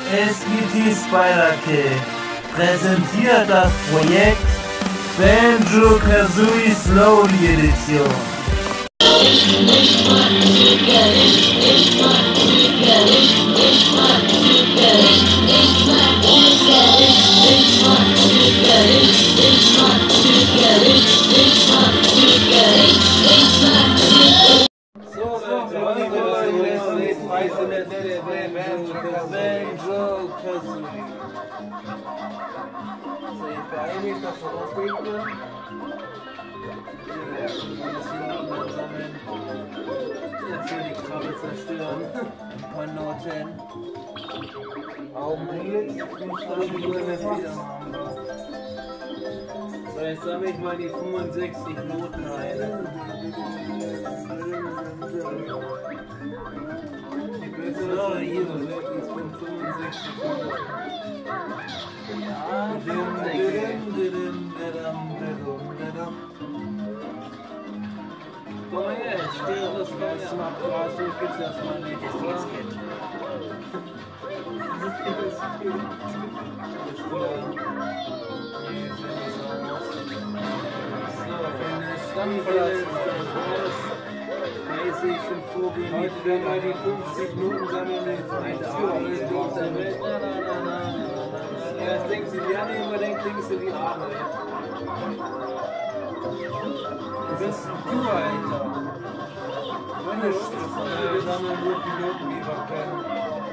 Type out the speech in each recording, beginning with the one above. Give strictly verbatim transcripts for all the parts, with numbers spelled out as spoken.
S G T Spyderkill präsentiert das Projekt Banjo-Kazooie Slowly Edition. Ich, ich mag Züge, ich, ich mag Züge, ich, ich mag Züge, ich, ich mag Züge, ich, ich mag Züge, ich, ich mag Züge, ich, ich mag Züge, ich, ich mag Züge. So, Leute, jetzt weiß ich nicht, der Banjo-Kazooie. So, ich beeile mich, dass wir aufregen. Ja, das hier sammeln. Jetzt will die Krabbe zerstören. Ein paar Noten. Augenblick. Ich muss irgendwie nur mehr wieder haben. So, jetzt sammle ich mal die fünfundsechzig Noten ein. So, hier sind es fünfundsechzig Noten. Ja, fünfundsechzig. Komm mal her, jetzt steh auf das Ganze mal Gras, so gibt's das mal nicht. Das geht's nicht. Das ist viel. Das ist wieder. Nee, das sieht nicht so aus. So, wenn der Stammverlass ist raus, weiß ich schon vorgehen. Heute werden wir die fünfzig Minuten sammeln, wenn es nicht auf der Welt. Na, na, na, na, na, na. Erst denkst du, wie Anne überdenkt, denkst du, wie Arne. Das ist du, Alter. Meine Stimme. Wir sammeln nur Piloten, wie wir können.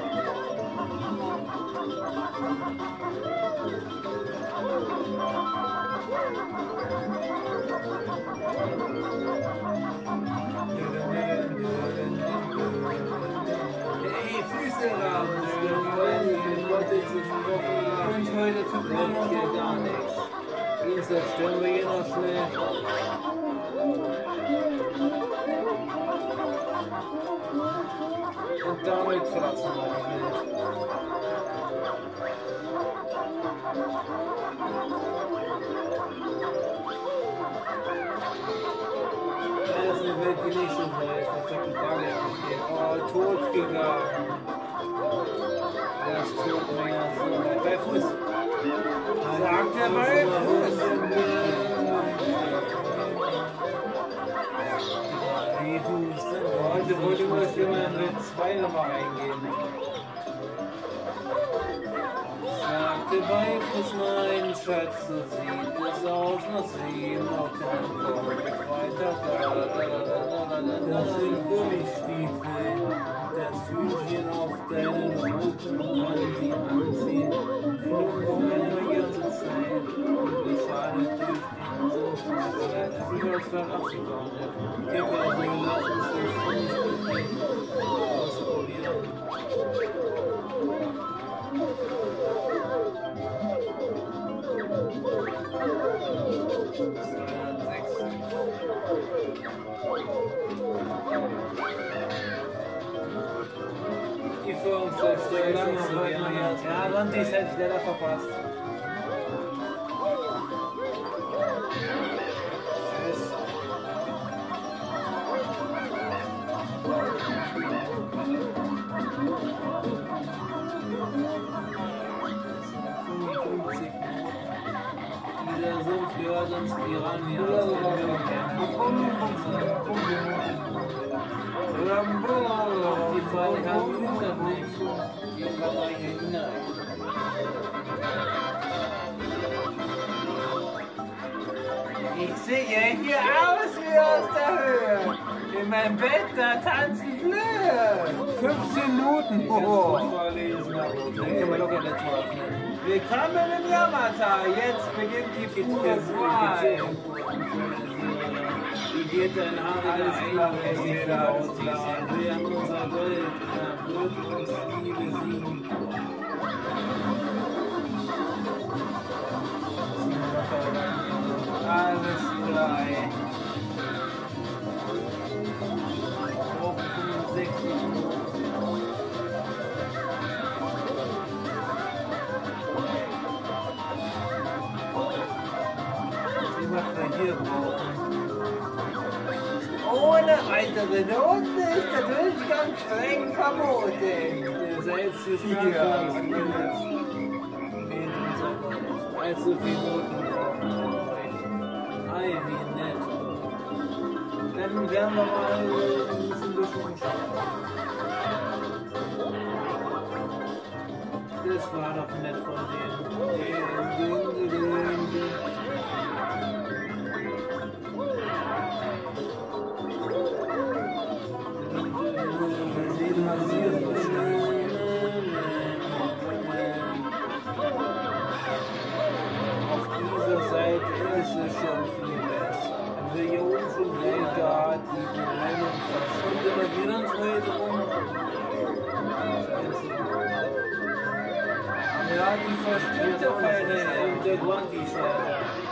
Hey, Füße raus. Ich wollte jetzt nicht noch. Und heute tut man noch hier gar nichts. Ihn zerstören wir hier noch schnell. Und damit verlassen wir die Welt. Das ist eine Welt, die nicht so weit ist. Das hat gar nicht abgeht. Oh, tot gegangen. Das tut mir ja so leid. Bei Fuß. Sagt er bei Fuß. Heute wollte ich mal immer in Welt zwei nochmal eingehen. Sagte bei Fuß, mein Schatz, so sieht es aus, noch sieben auf den Kopf. Weiter, das sind Gummistiefel, das Hühnchen auf deinen Rücken kann sie anziehen. Fluchen die ganze Zeit und beschadet durch den Sofen. Das ist über zweihundertachtzig waren. Ich habe also lass uns das ausprobieren. Die Führungszeit ja, Rantis hätte ich leider verpasst. Tschüss. fünfundfünfzig Dieser Sumpf gehört uns Piranha aus den Die Fallen haben hundert nicht. Die kommen hier hinein. Ich sehe hier aus wie aus der Höhe. In meinem Bett, da tanzen Flöhe. fünfzehn Minuten. Oh. Dann können wir locker nicht öffnen. Willkommen im Yamata. Jetzt beginnt die Banjo-Kazooie. Wie geht dein Haar wieder einmäßig ausladen? Wir haben unser Gold. Ja, wird uns nie besiegen. Alles klar. fünfundsechzig immer hier brauchen. Ohne weitere Noten ist der Durchgang streng verboten. jetzt ist Ja, Anfangs angesetzt. wen unser Geld. Also viel Noten brauchen. Ei, wie nett. Dann werden wir mal ein bisschen durchschauen. Das war doch nett von denen. Auf dieser Seite ist es schon viel besser. Wenn wir hier oben von Helga hat die Bewohnung verschwunden und wieder ins Rede rum. Ja, die versteht auf eine der Guanti-Schwerte.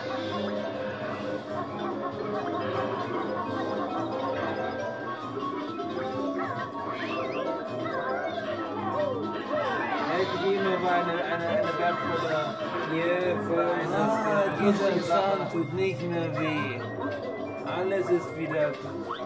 Geben aber eine, eine, eine wertvolle Hilfe. Ah, dieser Zahn tut nicht mehr weh. Alles ist wieder gut.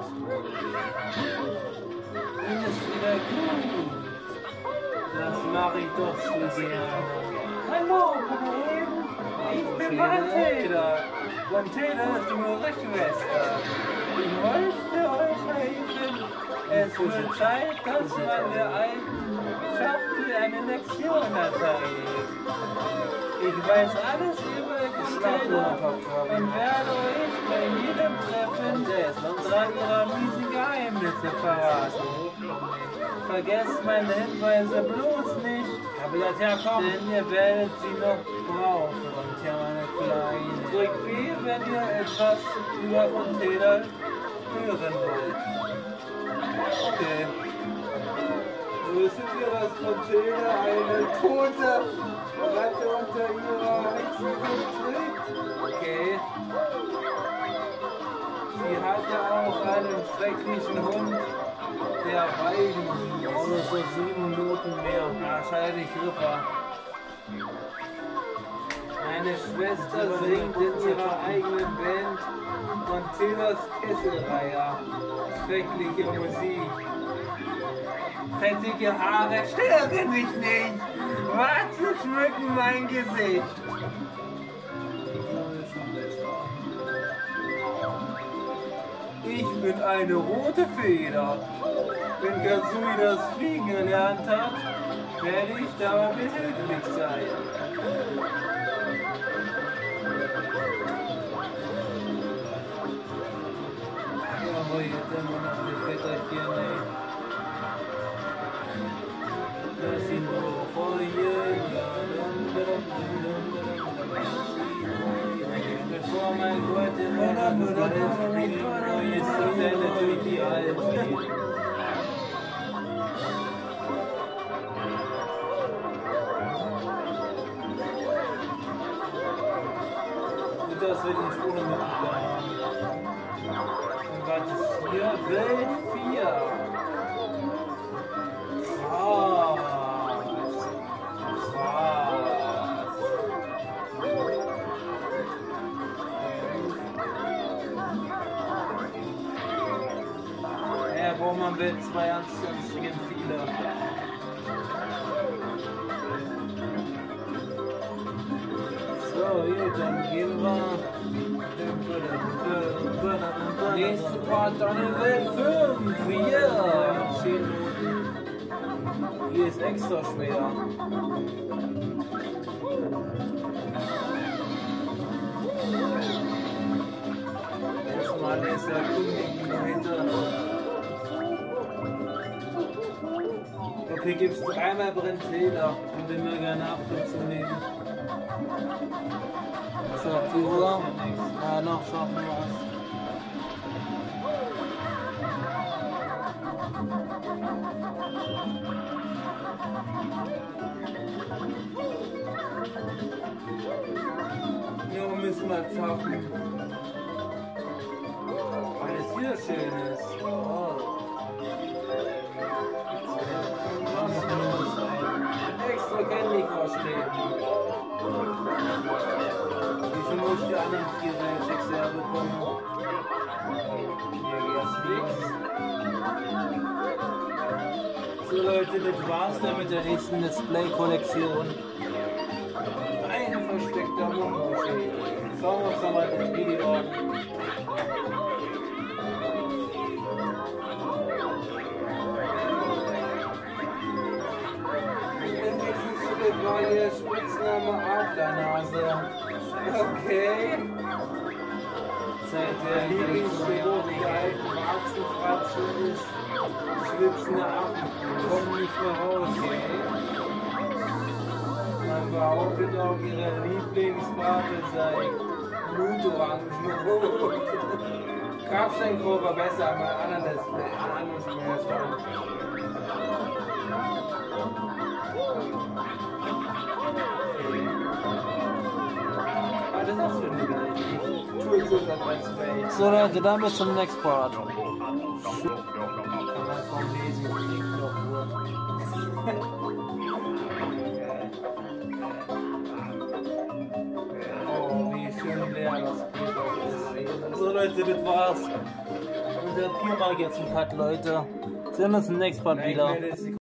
Alles ist wieder gut. Das mache ich doch zu sehr. Hallo, meine Lieben. Ich bin Van-Teda. Van-Teda ist die Gerichtsschwester. Ich wollte euch helfen. Es wird Zeit, dass man der alten Schachtel eine Lektion erteilt. Ich weiß alles über Van-Teda und werde euch bei jedem Treffen drei ihrer miesen Geheimnisse verraten. Vergesst meine Hinweise bloß nicht, Aber das herkommt. denn ihr werdet sie noch brauchen. Und ja, meine Kleine. Drückt B, wenn ihr etwas über Van-Teda hören wollt. Okay. Wissen wir, dass Van-Teda eine tote Ratte unter ihrer Hexenbrust trägt? Okay. Sie hatte auch einen schrecklichen Hund, der Weigen Auch hieß. nur so sieben Minuten mehr. Wahrscheinlich Ripper. Meine Schwester singt in ihrer eigenen Band Van-Tedas Kesselreiher. Schreckliche Musik. Fettige Haare stören mich nicht. Warze schmücken mein Gesicht. Ich bin eine rote Feder. Wenn Kazui das Fliegen erlernt hat, werde ich dabei behilflich sein. Ja, aber jetzt immer noch die Vetterchen, ey. Das sind eure Feuer, ja, dum, dum, dum, dum, dum. Bevor mein Gott in der Hand ist, ist das ja natürlich die Alte. Und das wird in Schule mitgegangen. Und was ist hier? Welt vier. Krass. Krass. Ja, braucht man Welt zwei ganz dringend viele. So, gut, dann gehen wir. Nächste Part dann in Welt fünf. Ja, zehn Minuten. Hier ist extra schwer. Erstmal ist der Kundigen dahinter. Okay, gibt's dreimal Brennfeder und den wir gerne ab und zu nehmen. So, die Uhr. Ja, noch schaffen wir es. Ja, müssen wir es schaffen. Weil es hier schön ist. Oh. Extra Candy Crush nehmen. Wie viel muss ich die anderen vier Sechs her bekommen? Hier geht's nichts. So Leute, Leute, das war's dann mit der nächsten Display-Kollektion. Eine versteckte Monoschädel. Schauen wir uns nochmal das Video an. Das war hier Spitzname Adlernase. Okay. Seit der Lieblingsspruch der alten Warzenfratze ist, schwitzende Affen kommen nicht mehr raus. Man behauptet auch, ihre Lieblingsfarbe sei Blutorange. Kraftsteingrau war besser, aber ein anderes Display, ein anderes Display. Das ist für eine geile. So Leute, dann bis zum nächsten Part. Oh, wie schön leer das Bild ist. So Leute, das war's. Unser Tiermark jetzt ein Cut, Leute. Sehen wir uns im nächsten Part wieder.